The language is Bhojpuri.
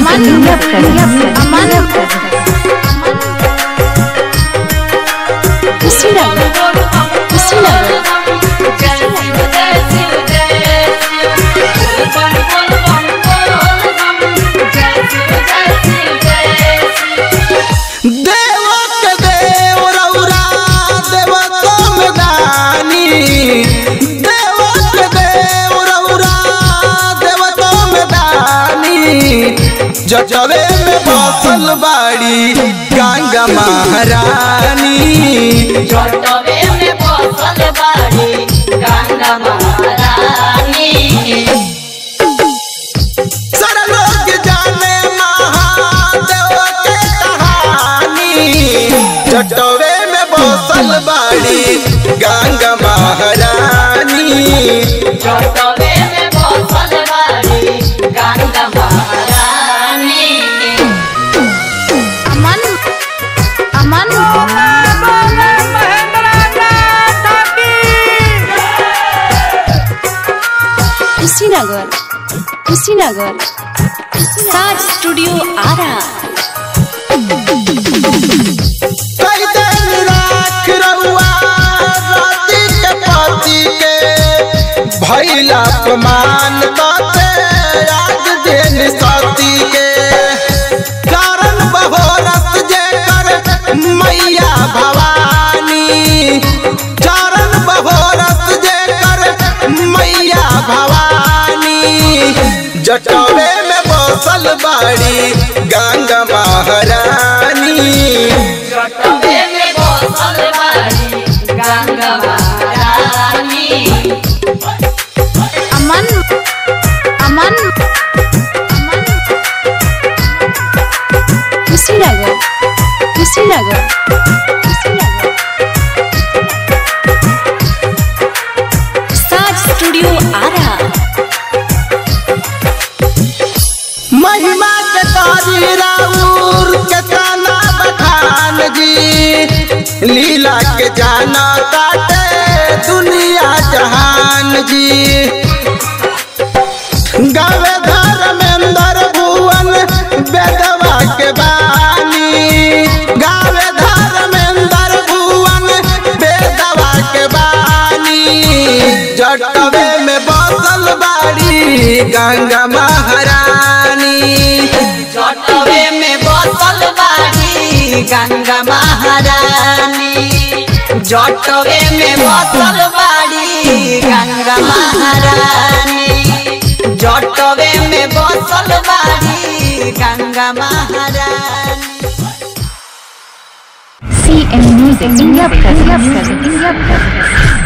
जटवे में बसल बाड़ी गंगा महारानी। जटवे में बसल बाड़ी गंगा महारानी। सारा लोग जाने महादेव के कहानी। जटवे में बसल बाड़ी गंगा महारानी। जटवे में बसल बाड़ी गंगा महारानी। कुशीनगर साज स्टूडियो आरा। कई दिन राख रउआ राती के पति के भइला अपमान बाते आज दिन सती के। कारण बहोरस जे कर मैया भवानी। कारण बहोरस जे कर मैया भवानी। जटवे में बसल बाड़ी गंगा महारानी। जटवे में बसल बाड़ी गंगा महारानी। कुशीनगर साज स्टूडियो आरा। महिमा के तारी राउर के ताना बखान जी। लीला के जाना काटे दुनिया जहान जी। गावे धर्मेंद्र भुवन बेदवा के बानी। गावे धर्मेंद्र भुवन बेदवा के बानी। जटवे में बसल बाड़ी गंगा महारानी। जटवे में बसल बाड़ी गंगा महारानी। जटवे में बसल बाड़ी गंगा महारानी। जटवे में बसल बाड़ी गंगा महारानी। CM Music India Press